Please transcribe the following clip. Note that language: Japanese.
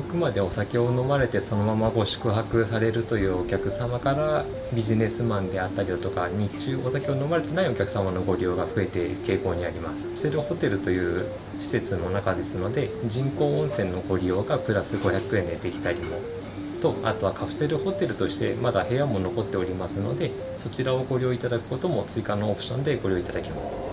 遅くまでお酒を飲まれてそのままご宿泊されるというお客様からビジネスマンであったりだとか、日中お酒を飲まれてないお客様のご利用が増えている傾向にあります。カプセルホテルという施設の中ですので、人工温泉のご利用がプラス500円でできたりもと、あとはカプセルホテルとしてまだ部屋も残っておりますので、そちらをご利用いただくことも追加のオプションでご利用いただけます。